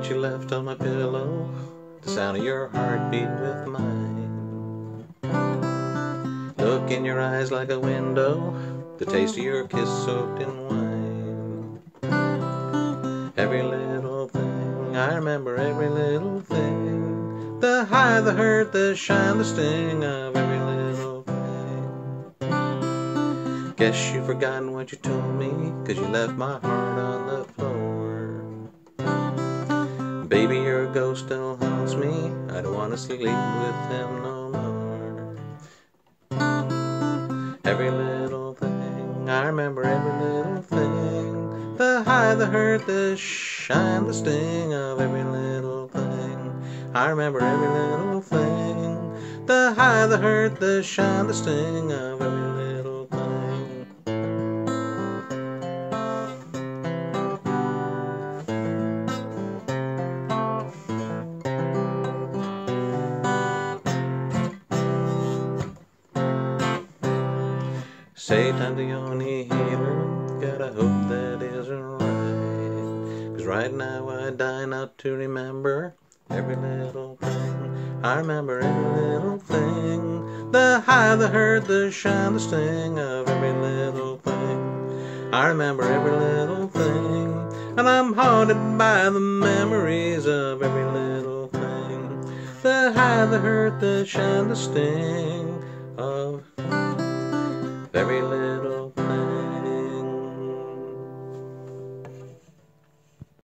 that you left on my pillow, the sound of your heartbeat with mine. Look in your eyes like a window, the taste of your kiss soaked in wine. Every little thing, I remember every little thing, the high, the hurt, the shine, the sting of every little thing. Guess you've forgotten what you told me, 'cause you left my heart on the floor. Baby, your ghost still haunts me, I don't want to sleep with him no more. Every little thing, I remember every little thing, the high, the hurt, the shine, the sting of every little thing. I remember every little thing, the high, the hurt, the shine, the sting of every little thing. Satan's the only healer, gotta hope that isn't right, 'cause right now I die not to remember every little thing. I remember every little thing, the high, the hurt, the shine, the sting of every little thing. I remember every little thing, and I'm haunted by the memories of every little thing. The high, the hurt, the shine, the sting of every little